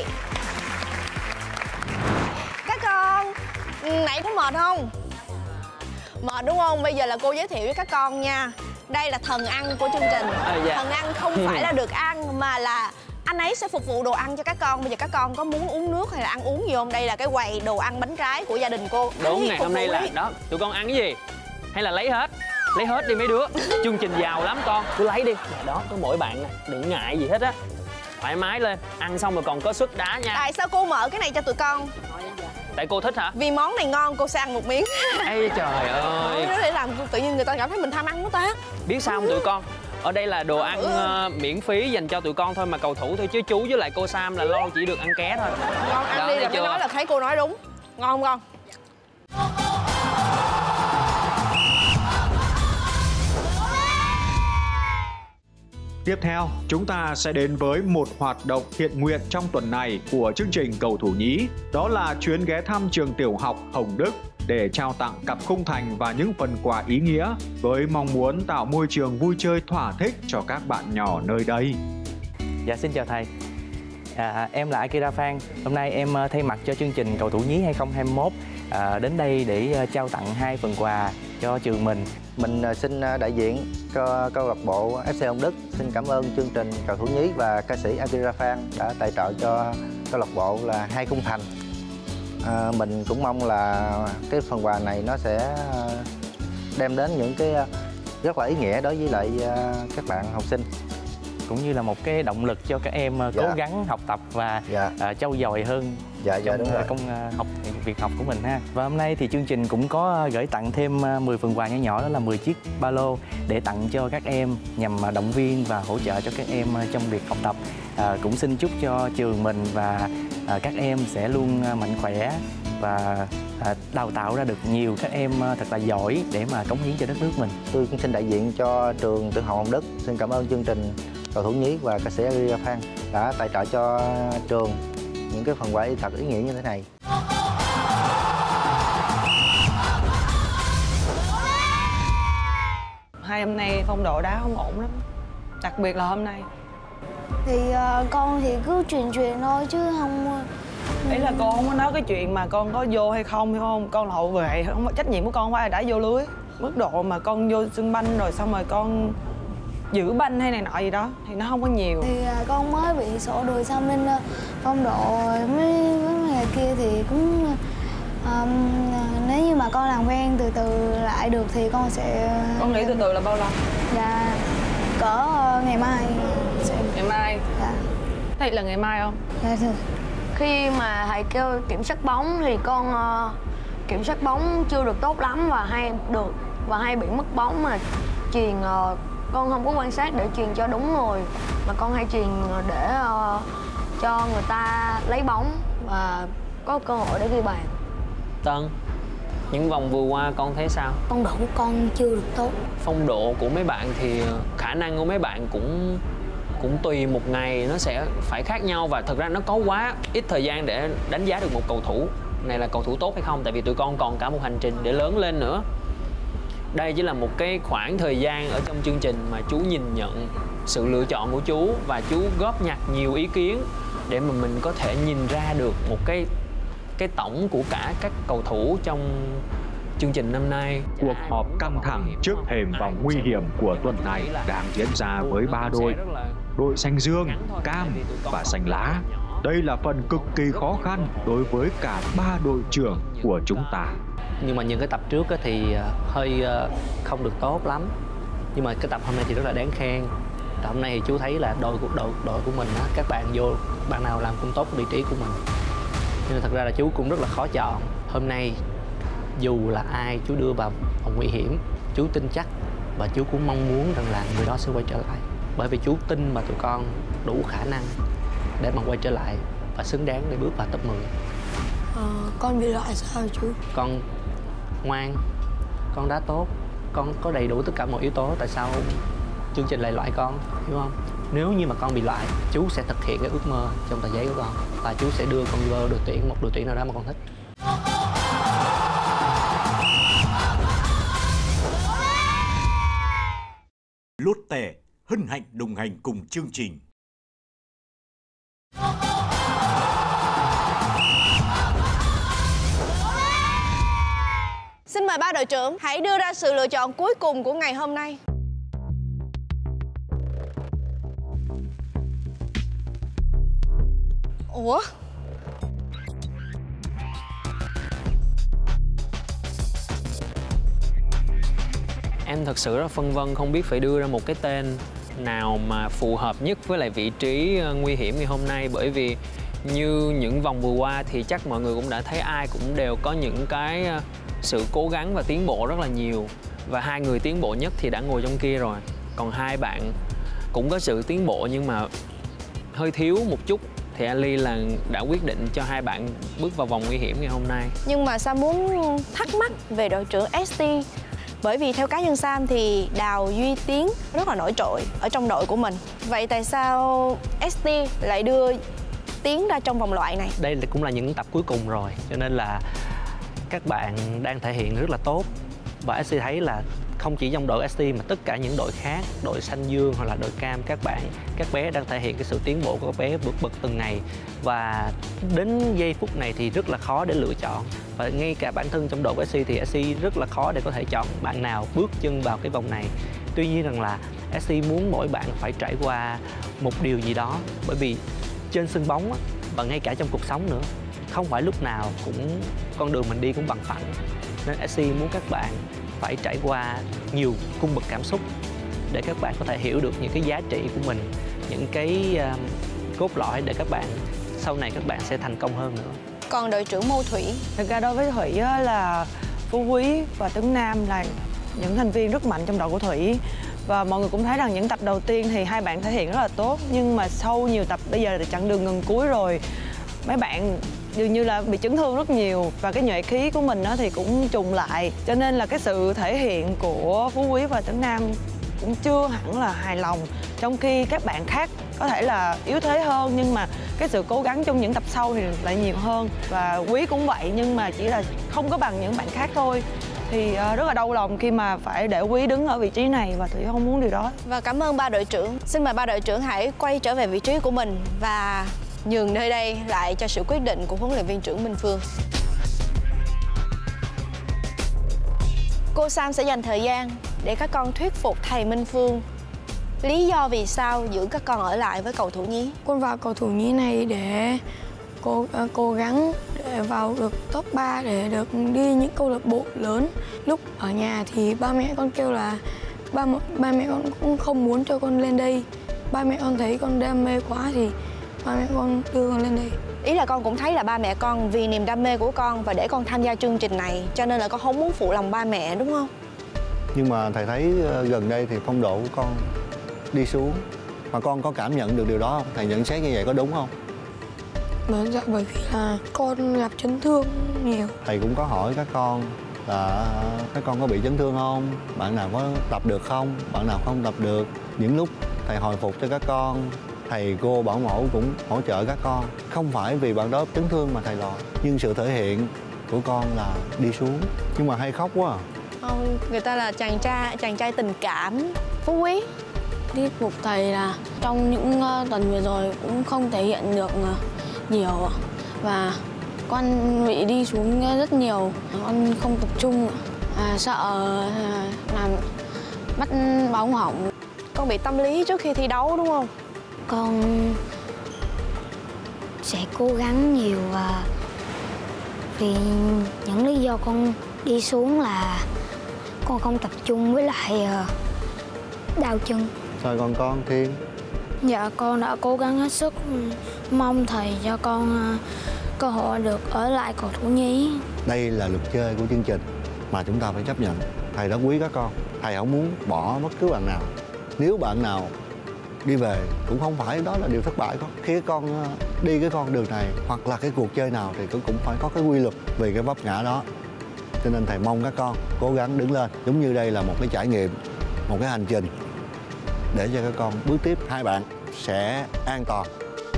Các con, nãy có mệt không? Mệt đúng không? Bây giờ là cô giới thiệu với các con nha. Đây là thần ăn của chương trình. À, dạ. Thần ăn không phải là được ăn mà là anh ấy sẽ phục vụ đồ ăn cho các con. Bây giờ các con có muốn uống nước hay là ăn uống gì không? Đây là cái quầy đồ ăn bánh trái của gia đình cô. Đúng, ngày hôm nay là đó. Tụi con ăn cái gì? Hay là lấy hết? Lấy hết đi mấy đứa. Chương trình giàu lắm con. Cứ lấy đi. Đó, có mỗi bạn nè. Đừng ngại gì hết á. Thoải mái lên. Ăn xong rồi còn có suất đá nha. Tại sao cô mở cái này cho tụi con? Tại cô thích hả? Vì món này ngon cô sẽ ăn một miếng. Ây trời ơi. Nó để làm tự nhiên người ta cảm thấy mình tham ăn đó ta. Biết sao không tụi con? Ở đây là đồ ăn uh, miễn phí dành cho tụi con thôi mà cầu thủ thôi, chứ chú với lại cô Sam là lo chỉ được ăn ké thôi. Ngon ăn đó, đi là mới nói là thấy cô nói đúng. Ngon không con? Tiếp theo, chúng ta sẽ đến với một hoạt động thiện nguyện trong tuần này của chương trình cầu thủ nhí. Đó là chuyến ghé thăm trường tiểu học Hồng Đức để trao tặng cặp khung thành và những phần quà ý nghĩa với mong muốn tạo môi trường vui chơi thỏa thích cho các bạn nhỏ nơi đây. Dạ xin chào thầy. À, em là Akira Phan. Hôm nay em thay mặt cho chương trình cầu thủ nhí hai không hai mốt à, đến đây để trao tặng hai phần quà cho trường mình. Mình xin đại diện cho câu lạc bộ ép xê Hồng Đức xin cảm ơn chương trình cầu thủ nhí và ca sĩ Akira Phan đã tài trợ cho câu lạc bộ là hai khung thành. À, mình cũng mong là cái phần quà này nó sẽ đem đến những cái rất là ý nghĩa đối với lại các bạn học sinh, cũng như là một cái động lực cho các em dạ. cố gắng học tập và dạ. uh, trau dồi hơn dạ, dạ, trong đúng rồi. công uh, học việc học của mình ha. Và hôm nay thì chương trình cũng có gửi tặng thêm mười phần quà nhỏ nhỏ, đó là mười chiếc ba lô để tặng cho các em nhằm động viên và hỗ trợ cho các em trong việc học tập. Uh, cũng xin chúc cho trường mình và uh, các em sẽ luôn mạnh khỏe và uh, đào tạo ra được nhiều các em thật là giỏi để mà cống hiến cho đất nước mình. Tôi cũng xin đại diện cho trường tiểu học Hồng Đức xin cảm ơn chương trình cầu thủ nhí và ca sĩ Akira Phan đã tài trợ cho trường những cái phần quà thật ý nghĩa như thế này. Hai hôm nay phong độ đá không ổn lắm, đặc biệt là hôm nay. Thì uh, con thì cứ truyền truyền thôi chứ không. Ý là con không có nói cái chuyện mà con có vô hay không, hiểu không? Con là hậu vệ, không trách nhiệm của con phải là đã vô lưới. Mức độ mà con vô sân banh rồi xong rồi con giữ banh hay này nọ gì đó thì nó không có nhiều. Thì uh, con mới bị sổ đùi xong nên uh, phong độ mấy mấy ngày kia thì cũng uh, nếu như mà con làm quen từ từ lại được thì con sẽ. Con nghĩ từ từ là bao lâu? Dạ cỡ uh, ngày mai sẽ. Ngày mai? Dạ. Thiệt là ngày mai không? Dạ thưa. Khi mà thầy kêu kiểm soát bóng thì con uh, kiểm soát bóng chưa được tốt lắm và hay được và hay bị mất bóng mà truyền uh, con không có quan sát để truyền cho đúng người mà con hay truyền để uh, cho người ta lấy bóng và có cơ hội để ghi bàn. Tân, những vòng vừa qua con thấy sao? Phong độ của con chưa được tốt. Phong độ của mấy bạn thì khả năng của mấy bạn cũng cũng tùy một ngày nó sẽ phải khác nhau, và thật ra nó có quá ít thời gian để đánh giá được một cầu thủ này là cầu thủ tốt hay không, tại vì tụi con còn cả một hành trình để lớn lên nữa. Đây chỉ là một cái khoảng thời gian ở trong chương trình mà chú nhìn nhận sự lựa chọn của chú và chú góp nhặt nhiều ý kiến để mà mình có thể nhìn ra được một cái cái tổng của cả các cầu thủ trong chương trình năm nay. Cuộc họp căng thẳng trước thềm vòng nguy hiểm của tuần này đang diễn ra với ba đội, đội xanh dương, cam và xanh lá. Đây là phần cực kỳ khó khăn đối với cả ba đội trưởng của chúng ta. Nhưng mà những cái tập trước thì hơi không được tốt lắm. Nhưng mà cái tập hôm nay thì rất là đáng khen. Tập hôm nay thì chú thấy là đội của đội đội của mình các bạn vô, bạn nào làm cũng tốt vị trí của mình. Nhưng thật ra là chú cũng rất là khó chọn. Hôm nay dù là ai chú đưa vào vòng nguy hiểm, chú tin chắc và chú cũng mong muốn rằng là người đó sẽ quay trở lại. Bởi vì chú tin mà tụi con đủ khả năng để mà quay trở lại và xứng đáng để bước vào top mười. Ờ, con bị loại sao chú? Con ngoan, con đá tốt, con có đầy đủ tất cả mọi yếu tố, tại sao chương trình lại loại con, hiểu không? Nếu như mà con bị loại, chú sẽ thực hiện cái ước mơ trong tờ giấy của con và chú sẽ đưa con vô đội tuyển, một đội tuyển nào đó mà con thích. Lotte hân hạnh đồng hành cùng chương trình. Xin mời ba đội trưởng hãy đưa ra sự lựa chọn cuối cùng của ngày hôm nay. Ủa? Em thật sự rất phân vân, không biết phải đưa ra một cái tên nào mà phù hợp nhất với lại vị trí nguy hiểm ngày hôm nay. Bởi vì như những vòng vừa qua thì chắc mọi người cũng đã thấy ai cũng đều có những cái sự cố gắng và tiến bộ rất là nhiều. Và hai người tiến bộ nhất thì đã ngồi trong kia rồi. Còn hai bạn cũng có sự tiến bộ nhưng mà hơi thiếu một chút, thì Ali là đã quyết định cho hai bạn bước vào vòng nguy hiểm ngày hôm nay. Nhưng mà Sam muốn thắc mắc về đội trưởng ét tê. Bởi vì theo cá nhân Sam thì Đào Duy Tiến rất là nổi trội ở trong đội của mình. Vậy tại sao ét tê lại đưa Tiến ra trong vòng loại này? Đây cũng là những tập cuối cùng rồi, cho nên là các bạn đang thể hiện rất là tốt. Và ét tê thấy là không chỉ trong đội ét tê mà tất cả những đội khác, đội xanh dương hoặc là đội cam, các bạn, các bé đang thể hiện cái sự tiến bộ của các bé vượt bậc từng ngày. Và đến giây phút này thì rất là khó để lựa chọn. Và ngay cả bản thân trong đội của ét tê thì ét tê rất là khó để có thể chọn bạn nào bước chân vào cái vòng này. Tuy nhiên rằng là ét tê muốn mỗi bạn phải trải qua một điều gì đó. Bởi vì trên sân bóng và ngay cả trong cuộc sống nữa, không phải lúc nào cũng con đường mình đi cũng bằng phẳng. Nên ét tê muốn các bạn phải trải qua nhiều cung bậc cảm xúc để các bạn có thể hiểu được những cái giá trị của mình, những cái uh, cốt lõi để các bạn sau này các bạn sẽ thành công hơn nữa. Còn đội trưởng Mâu Thủy? Thực ra đối với Thủy là Phú Quý và Tuấn Nam là những thành viên rất mạnh trong đội của Thủy. Và mọi người cũng thấy rằng những tập đầu tiên thì hai bạn thể hiện rất là tốt. Nhưng mà sau nhiều tập bây giờ là chặng đường gần cuối rồi, mấy bạn dường như là bị chấn thương rất nhiều. Và cái nhuệ khí của mình thì cũng trùng lại. Cho nên là cái sự thể hiện của Phú Quý và Tuấn Nam cũng chưa hẳn là hài lòng. Trong khi các bạn khác có thể là yếu thế hơn, nhưng mà cái sự cố gắng trong những tập sau thì lại nhiều hơn. Và Quý cũng vậy, nhưng mà chỉ là không có bằng những bạn khác thôi. Thì rất là đau lòng khi mà phải để Quý đứng ở vị trí này, và Thủy không muốn điều đó. Và cảm ơn ba đội trưởng. Xin mời ba đội trưởng hãy quay trở về vị trí của mình và nhường nơi đây lại cho sự quyết định của huấn luyện viên trưởng Minh Phương. Cô Sam sẽ dành thời gian để các con thuyết phục thầy Minh Phương lý do vì sao giữ các con ở lại với cầu thủ nhí. Con vào cầu thủ nhí này để cố, uh, cố gắng để vào được top ba, để được đi những câu lạc bộ lớn. Lúc ở nhà thì ba mẹ con kêu là ba, ba mẹ con cũng không muốn cho con lên đây. Ba mẹ con thấy con đam mê quá thì ba mẹ con đưa con lên đây. Ý là con cũng thấy là ba mẹ con vì niềm đam mê của con và để con tham gia chương trình này, cho nên là con không muốn phụ lòng ba mẹ, đúng không? Nhưng mà thầy thấy gần đây thì phong độ của con đi xuống. Mà con có cảm nhận được điều đó không? Thầy nhận xét như vậy có đúng không? Bởi, dạ, bởi vì là con gặp chấn thương nhiều. Thầy cũng có hỏi các con là các con có bị chấn thương không, bạn nào có tập được không, bạn nào không tập được. Những lúc thầy hồi phục cho các con, thầy cô bảo mẫu cũng hỗ trợ các con. Không phải vì bạn đó chấn thương mà thầy lo, nhưng sự thể hiện của con là đi xuống. Nhưng mà hay khóc quá à. Không, người ta là chàng trai, chàng trai tình cảm. Phú Quý thuyết phục thầy là trong những uh, tuần vừa rồi cũng không thể hiện được uh, nhiều và con bị đi xuống rất nhiều, con không tập trung, à, sợ uh, làm bắt bóng hỏng. Con bị tâm lý trước khi thi đấu đúng không? Con sẽ cố gắng nhiều và vì những lý do con đi xuống là con không tập trung với lại uh, đau chân. Sao con con Thiên? Dạ con đã cố gắng hết sức, mong thầy cho con uh, cơ hội được ở lại cầu thủ nhí. Đây là luật chơi của chương trình mà chúng ta phải chấp nhận. Thầy đã quý các con, thầy không muốn bỏ bất cứ bạn nào. Nếu bạn nào đi về cũng không phải đó là điều thất bại con. Khi con đi cái con đường này hoặc là cái cuộc chơi nào thì cũng cũng phải có cái quy luật vì cái vấp ngã đó. Cho nên thầy mong các con cố gắng đứng lên. Giống như đây là một cái trải nghiệm, một cái hành trình để cho các con bước tiếp. Hai bạn sẽ an toàn.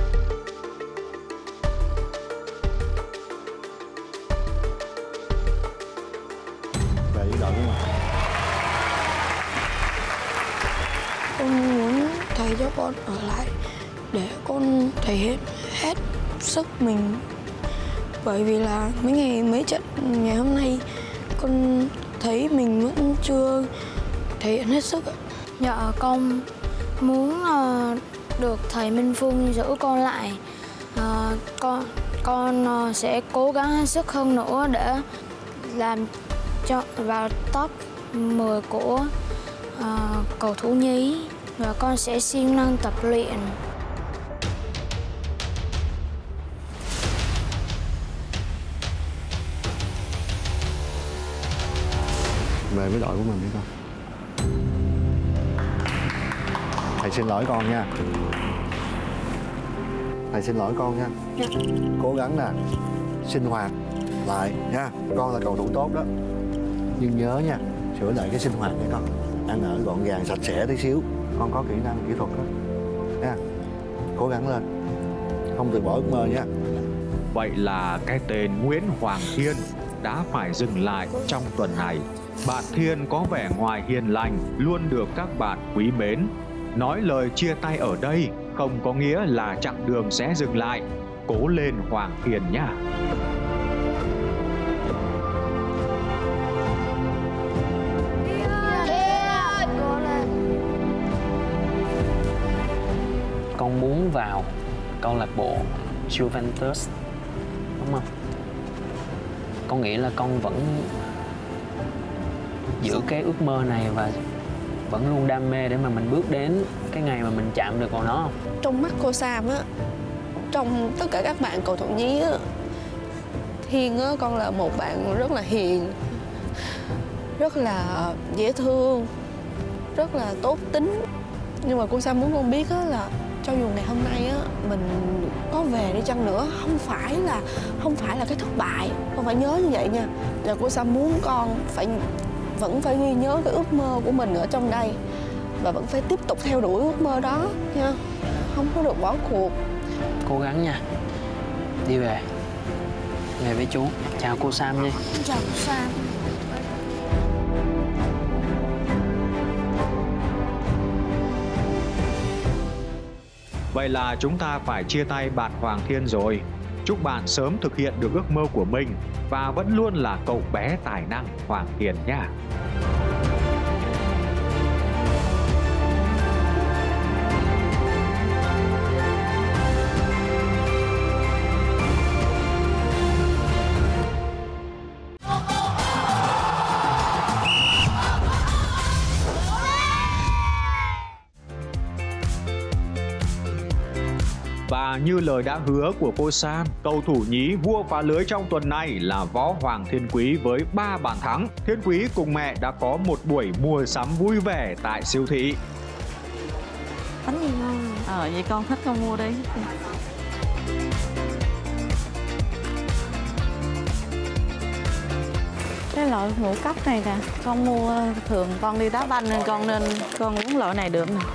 Về với đội của mình. Con muốn thầy cho con ở lại để con thể hiện hết sức mình. Bởi vì là mấy ngày mấy trận ngày hôm nay con thấy mình vẫn chưa thể hiện hết sức. Dạ con muốn uh, được thầy Minh Phương giữ con lại. Uh, con con uh, sẽ cố gắng hết sức hơn nữa để làm cho vào top mười của uh, cầu thủ nhí và con sẽ siêng năng tập luyện. Về với đội của mình đi con. Thầy xin lỗi con nha. Thầy xin lỗi con nha. Dạ. Cố gắng nè, sinh hoạt lại nha. Con là cầu thủ tốt đó. Nhưng nhớ nha, sửa lại cái sinh hoạt nha con. Ăn ở gọn gàng, sạch sẽ tí xíu. Con có kỹ năng, kỹ thuật đó nha. Cố gắng lên, không từ bỏ ước mơ nha. Vậy là cái tên Nguyễn Hoàng Thiên đã phải dừng lại trong tuần này. Bạn Thiên có vẻ ngoài hiền lành, luôn được các bạn quý mến. Nói lời chia tay ở đây không có nghĩa là chặng đường sẽ dừng lại. Cố lên Hoàng Thiên nha. Con muốn vào câu lạc bộ Juventus đúng không? Con nghĩ là con vẫn giữ cái ước mơ này và vẫn luôn đam mê để mà mình bước đến cái ngày mà mình chạm được vào nó không? Trong mắt cô Sam á, trong tất cả các bạn cầu thủ nhí á, Thiên á, con là một bạn rất là hiền, rất là dễ thương, rất là tốt tính. Nhưng mà cô Sam muốn con biết á là cho dù ngày hôm nay á mình có về đi chăng nữa, không phải là không phải là cái thất bại, con phải nhớ như vậy nha. Và cô Sam muốn con phải vẫn phải ghi nhớ cái ước mơ của mình ở trong đây và vẫn phải tiếp tục theo đuổi ước mơ đó nha, không có được bỏ cuộc. Cố gắng nha. Đi về. Về với chú. Chào cô Sam nha. Chào cô Sam. Vậy là chúng ta phải chia tay bạn Hoàng Thiên rồi. Chúc bạn sớm thực hiện được ước mơ của mình và vẫn luôn là cậu bé tài năng Hoàng Thiên nha. Và như lời đã hứa của cô Sam, cầu thủ nhí vua phá lưới trong tuần này là Võ Hoàng Thiên Quý với ba bàn thắng. Thiên Quý cùng mẹ đã có một buổi mua sắm vui vẻ tại siêu thị. Bánh gì ngon? Ờ, vậy con thích con mua đi. Cái loại ngũ cấp này nè, con mua thường con đi đá banh nên con nên con uống loại này được nè.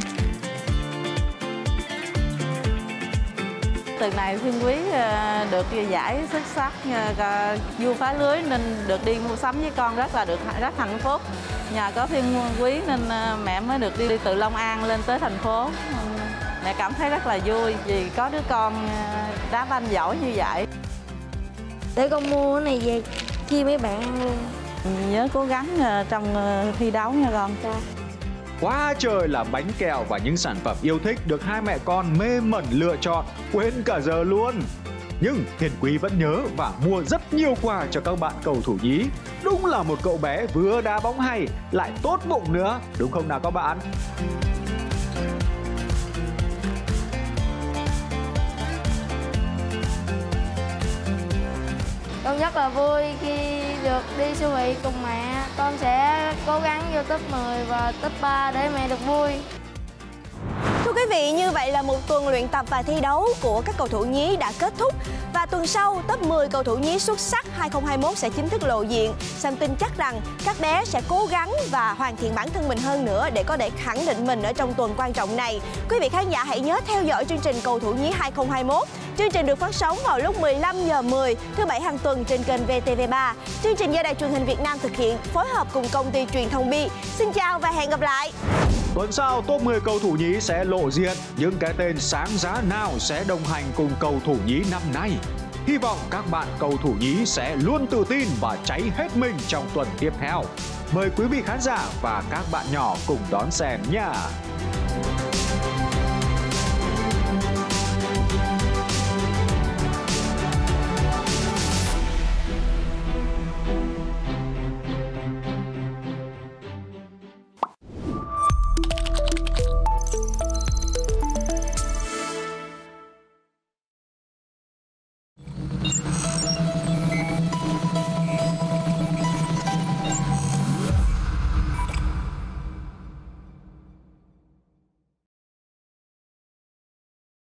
Tuần này Thiên Quý được giải xuất sắc vua phá lưới nên được đi mua sắm với con rất là được rất hạnh phúc. Nhờ có Thiên Quý nên mẹ mới được đi, đi từ Long An lên tới thành phố. Mẹ cảm thấy rất là vui vì có đứa con đá banh giỏi như vậy. Để con mua cái này về chia mấy bạn ăn luôn. Nhớ cố gắng trong thi đấu nha con. Quá trời là bánh kẹo và những sản phẩm yêu thích được hai mẹ con mê mẩn lựa chọn, quên cả giờ luôn. Nhưng Thiên Quý vẫn nhớ và mua rất nhiều quà cho các bạn cầu thủ nhí. Đúng là một cậu bé vừa đá bóng hay, lại tốt bụng nữa, đúng không nào các bạn? Con rất là vui khi được đi siêu thị cùng mẹ. Con sẽ cố gắng vô top mười và top ba để mẹ được vui. Thưa quý vị, như vậy là một tuần luyện tập và thi đấu của các cầu thủ nhí đã kết thúc. Và tuần sau, top mười cầu thủ nhí xuất sắc hai không hai mốt sẽ chính thức lộ diện. Sam tin chắc rằng các bé sẽ cố gắng và hoàn thiện bản thân mình hơn nữa để có thể khẳng định mình ở trong tuần quan trọng này. Quý vị khán giả hãy nhớ theo dõi chương trình Cầu thủ nhí hai không hai mốt. Chương trình được phát sóng vào lúc mười lăm giờ mười thứ bảy hàng tuần trên kênh vê tê vê ba. Chương trình do Đài Truyền hình Việt Nam thực hiện phối hợp cùng công ty truyền thông Bi. Xin chào và hẹn gặp lại. Tuần sau, top mười cầu thủ nhí sẽ lộ diện. Những cái tên sáng giá nào sẽ đồng hành cùng cầu thủ nhí năm nay? Hy vọng các bạn cầu thủ nhí sẽ luôn tự tin và cháy hết mình trong tuần tiếp theo. Mời quý vị khán giả và các bạn nhỏ cùng đón xem nha.